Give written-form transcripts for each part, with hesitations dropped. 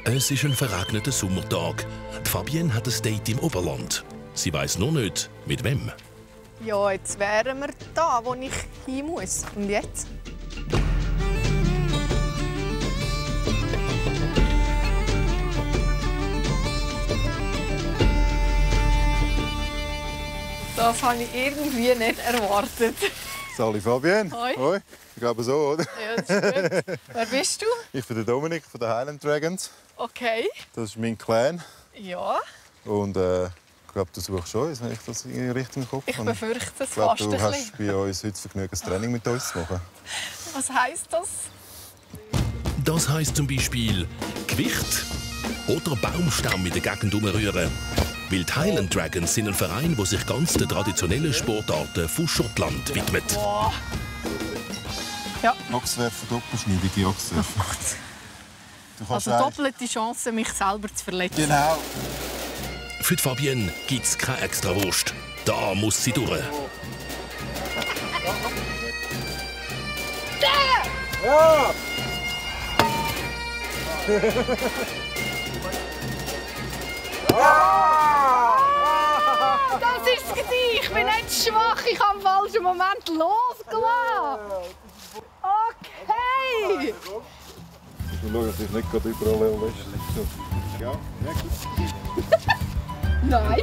Es ist ein verregneter Sommertag. Die Fabienne hat ein Date im Oberland. Sie weiss nur nicht, mit wem. Ja, jetzt wären wir da, wo ich hin muss. Und jetzt? Das habe ich irgendwie nicht erwartet. Sali Fabienne. Hoi. Hoi. Ich glaube so, oder? Ja, das ist gut. Wer bist du? Ich bin der Dominik von den Highland Dragons. Okay. Das ist mein Clan. Ja. Und ich glaube, du suchst schon, wenn ich das richtig im Kopf Ich habe. befürchte es Ich glaube, fast ein du bisschen. hast bei uns heute Vergnügen, ein Training mit uns zu machen. Was heisst das? Das heisst zum Beispiel Gewicht oder Baumstamm in der Gegend umrühren. Weil die Highland Dragons sind ein Verein, der sich ganz den traditionellen Sportarten von Schottland widmet. Boah. Ja. Ochswerfen, doppelschneidige Ochswerfen. Du kannst Also doppelte Chance, mich selber zu verletzen. Genau. Für die Fabienne gibt es keine Extrawurst. Da muss sie durch. Ja! Das ist es! Ich bin nicht schwach, ich habe im falschen Moment losgelassen. Okay! Ich schaue, dass ich nicht gerade überall wäsche. Ja, Nein!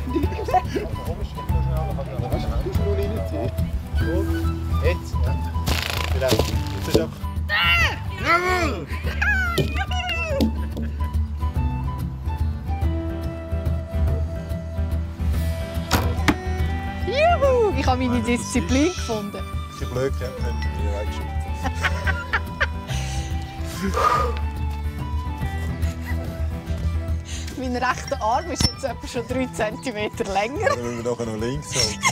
jetzt. Genau. Jetzt ist einfach. Jawohl! Juhu! Ich habe meine Disziplin gefunden. Ich bin blöd gekämpft, habe ich reingeschubst. Mein rechter Arm ist jetzt etwa schon 3 cm länger. Dann müssen wir nachher noch links halten.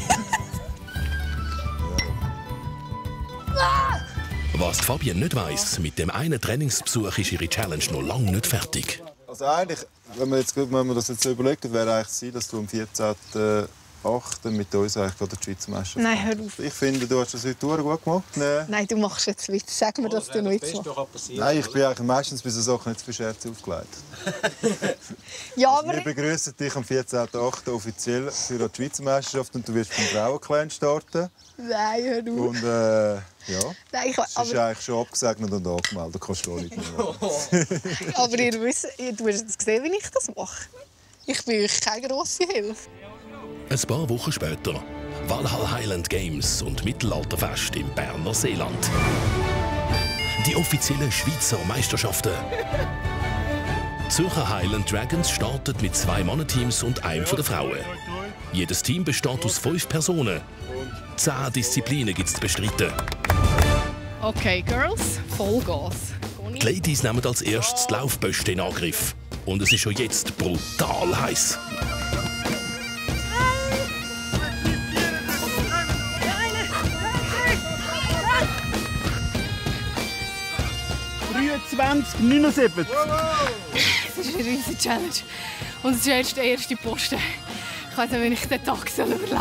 Was die Fabienne nicht weiss, mit dem einen Trainingsbesuch ist ihre Challenge noch lange nicht fertig. Also eigentlich, wenn man das jetzt so überlegt, wäre eigentlich sein, dass du am 14.8. mit uns eigentlich gerade die Schweizer Meisterschaft Nein, hör auf. Ich finde, du hast das heute gut gemacht. Nein, du machst jetzt Witz. Sag mir, dass du noch Witz machst. Nein, ich bin eigentlich meistens bei so Sachen nicht für Scherze aufgelegt. Ja, Also, wir begrüßen dich am 14.8. offiziell für die Schweizer Meisterschaft und du wirst beim Frauenclan starten. Nein, hör auf. Und ja, Nein, es ist eigentlich schon abgesegnet und angemeldet. Du kannst schon nicht mehr. aber ihr wisst, du hast jetzt gesehen, wie ich das mache. Ich bin euch keine grosse Hilfe. Ein paar Wochen später Valhall Highland Games und Mittelalterfest im Berner Seeland. Die offiziellen Schweizer Meisterschaften. Die Zürcher Highland Dragons startet mit 2 Mannenteams und einem von den Frauen. Jedes Team besteht aus 5 Personen. 10 Disziplinen gibt es zu bestreiten. Okay, Girls, Vollgas. Die Ladies nehmen als erstes die Laufböste in Angriff. Und es ist schon jetzt brutal heiß. Das ist eine riesige Challenge. Und es ist erst der erste Posten. Ich weiß nicht, wie ich den Tag überleben soll.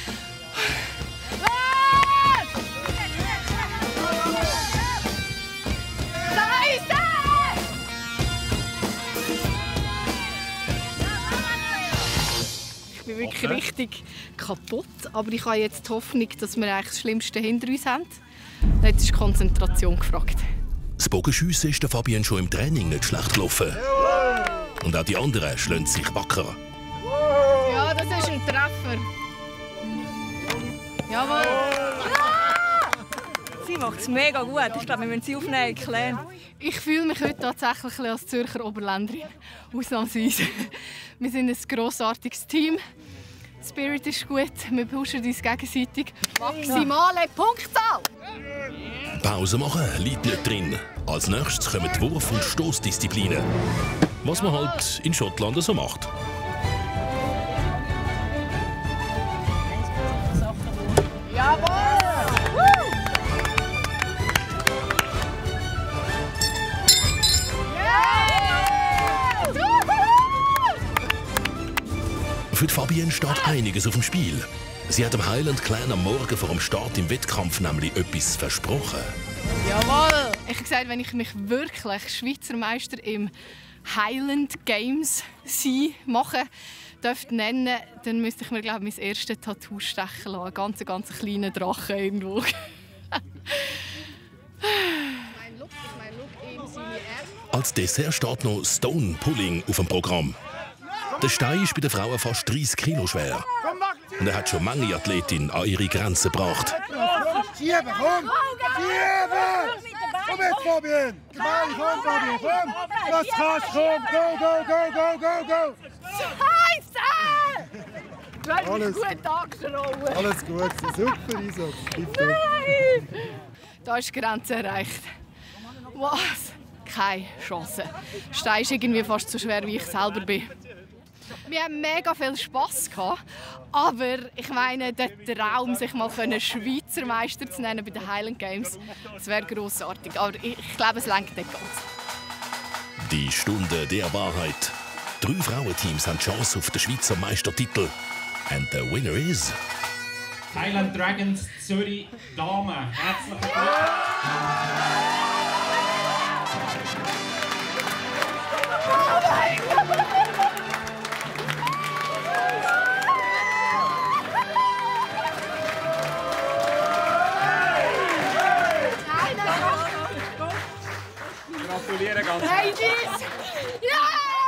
Ich bin wirklich richtig kaputt. Aber ich habe jetzt die Hoffnung, dass wir eigentlich das Schlimmste hinter uns haben. Jetzt ist Konzentration gefragt. Das Bogenschiessen ist der Fabienne schon im Training nicht schlecht gelaufen. Und auch die anderen schlagen sich wacker. Ja, das ist ein Treffer. Jawohl. Sie macht es mega gut. Ich glaube, wir müssen sie aufnehmen, Clan. Ich fühle mich heute tatsächlich als Zürcher Oberländerin. Ausnahmsweise. Wir sind ein grossartiges Team. Der Spirit ist gut, wir pushen uns gegenseitig. Maximale Punktzahl! Pause machen liegt nicht drin. Als nächstes kommen die Wurf- und Stossdisziplinen. Was man halt in Schottland so macht. Jawohl! Für die Fabienne steht einiges auf dem Spiel. Sie hat dem Highland Clan am Morgen vor dem Start im Wettkampf nämlich etwas versprochen. Jawohl! Ich habe gesagt, wenn ich mich wirklich Schweizer Meister im Highland Games machen dürfte nennen, dann müsste ich mir, glaube ich, mein erstes Tattoo stechen lassen. Ein ganz kleiner Drache irgendwo. Als Dessert steht noch Stone Pulling auf dem Programm. Der Stein ist bei den Frauen fast 30 Kilo schwer. Und er hat schon manche Athletinnen an ihre Grenzen gebracht. Schieben, komm! Schieben! Komm jetzt, Fabian! Komm, Fabian, komm! Was kannst du? Komm! Go! Scheiße! Du hast mich gut angeschraubt. Alles gut, super Einsatz. Da ist die Grenze erreicht. Was? Keine Chance. Der Stein ist irgendwie fast so schwer, wie ich selber bin. Wir haben mega viel Spass gehabt, aber ich meine, der Traum, sich mal Schweizer Meister zu nennen bei den Highland Games, das wäre grossartig. Aber ich glaube, es reicht nicht ganz. Die Stunde der Wahrheit. 3 Frauenteams haben die Chance auf den Schweizer Meistertitel. And the winner is... Highland Dragons Zürich Damen. Herzlichen Glückwunsch! Gratuliere ganz Ladies! Ja!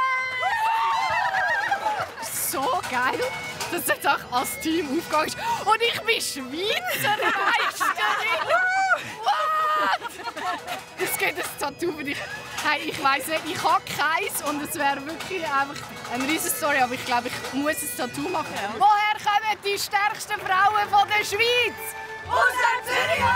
So geil, dass jetzt auch als Team aufgegangen ist. Und ich bin Schweizer Meisterin! What? Es gibt ein Tattoo für dich. Hey, ich weiss nicht, ich habe keins und es wäre wirklich einfach eine riesige Story, aber ich glaube, ich muss ein Tattoo machen. Ja. Woher kommen die stärksten Frauen von der Schweiz? Aus dem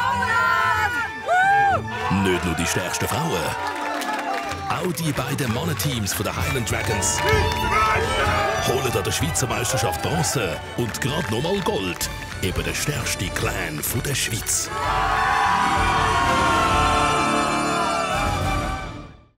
Zürich! Nicht nur die stärksten Frauen. Auch die beiden Mannenteams der Highland Dragons holen an der Schweizer Meisterschaft Bronze und gerade nochmal Gold. Eben der stärkste Clan der Schweiz.